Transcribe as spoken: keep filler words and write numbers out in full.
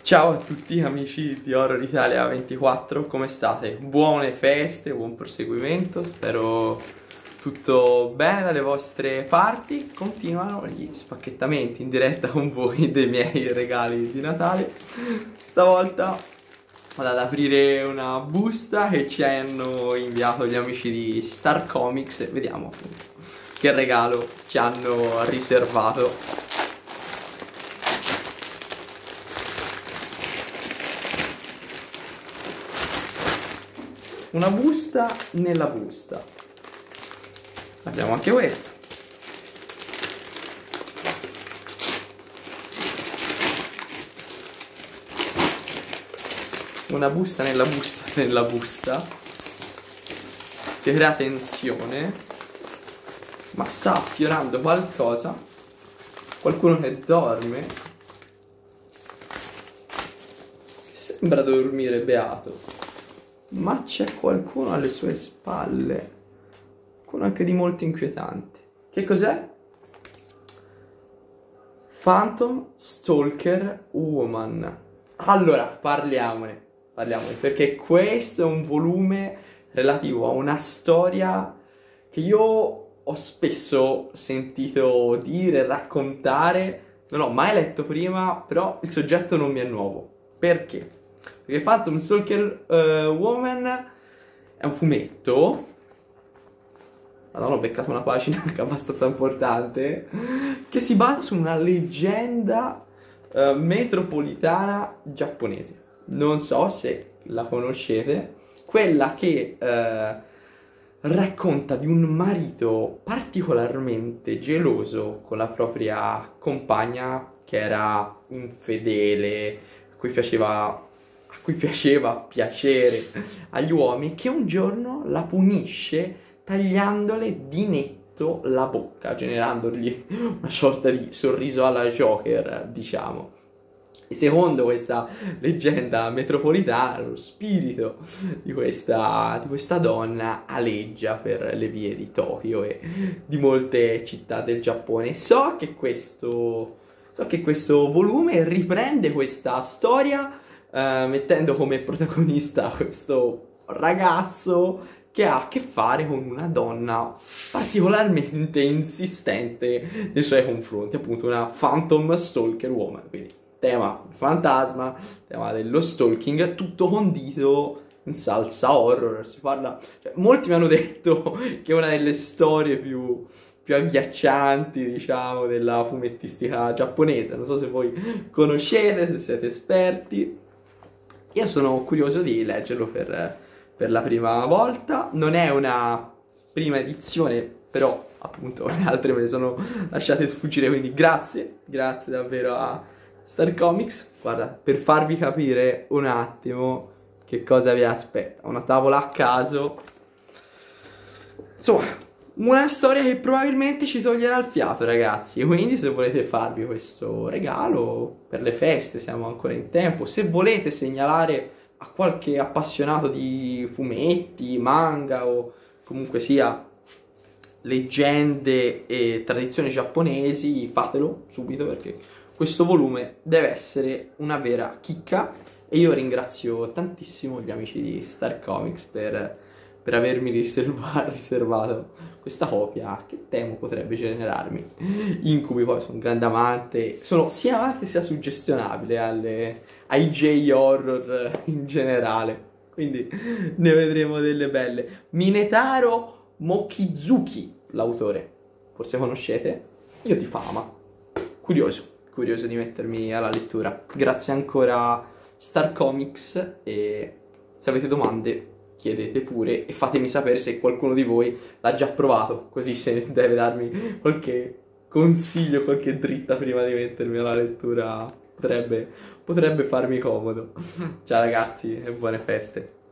Ciao a tutti amici di Horror Italia ventiquattro, come state? Buone feste, buon proseguimento, spero tutto bene dalle vostre parti. Continuano gli spacchettamenti in diretta con voi dei miei regali di Natale. Stavolta vado ad aprire una busta che ci hanno inviato gli amici di Star Comics e vediamo appunto che regalo ci hanno riservato. Una busta nella busta. Abbiamo anche questa. Una busta nella busta nella busta. Si crea tensione. Ma sta affiorando qualcosa. Qualcuno che dorme. Sembra dormire beato. Ma c'è qualcuno alle sue spalle. Qualcuno anche di molto inquietante. Che cos'è? Phantom Stalker Woman. Allora, parliamone. Parliamone, perché questo è un volume relativo a una storia che io ho spesso sentito dire, raccontare. Non ho mai letto prima, però il soggetto non mi è nuovo. Perché? Perché Phantom Stalker uh, Woman è un fumetto. Madonna, ho beccato una pagina anche abbastanza importante, che si basa su una leggenda uh, metropolitana giapponese. Non so se la conoscete. Quella che uh, racconta di un marito particolarmente geloso con la propria compagna, che era infedele, a cui piaceva... a cui piaceva piacere agli uomini, che un giorno la punisce tagliandole di netto la bocca, generandogli una sorta di sorriso alla Joker, diciamo. E secondo questa leggenda metropolitana, lo spirito di questa, di questa donna aleggia per le vie di Tokyo e di molte città del Giappone. So che questo, so che questo volume riprende questa storia Uh, mettendo come protagonista questo ragazzo che ha a che fare con una donna particolarmente insistente nei suoi confronti, appunto una Phantom Stalker Woman, quindi tema fantasma, tema dello stalking, tutto condito in salsa horror. Si parla, cioè, molti mi hanno detto che è una delle storie più più agghiaccianti, diciamo, della fumettistica giapponese. Non so se voi conoscete, se siete esperti. Io sono curioso di leggerlo per, per la prima volta. Non è una prima edizione, però appunto le altre me le sono lasciate sfuggire, quindi grazie, grazie davvero a Star Comics. Guarda, per farvi capire un attimo che cosa vi aspetta, una tavola a caso. Insomma, una storia che probabilmente ci toglierà il fiato, ragazzi. Quindi se volete farvi questo regalo per le feste, siamo ancora in tempo. Se volete segnalare a qualche appassionato di fumetti, manga o comunque sia leggende e tradizioni giapponesi, fatelo subito, perché questo volume deve essere una vera chicca. E io ringrazio tantissimo gli amici di Star Comics per... per avermi riserva riservato questa copia che temo potrebbe generarmi incubi. Poi sono un grande amante, sono sia amante sia suggestionabile alle, ai J-horror in generale, quindi ne vedremo delle belle. Minetaro Mochizuki, l'autore, forse conoscete, io di fama, curioso, curioso di mettermi alla lettura. Grazie ancora Star Comics, e se avete domande chiedete pure e fatemi sapere se qualcuno di voi l'ha già provato, così se deve darmi qualche consiglio, qualche dritta prima di mettermi alla lettura potrebbe, potrebbe farmi comodo. Ciao ragazzi e buone feste.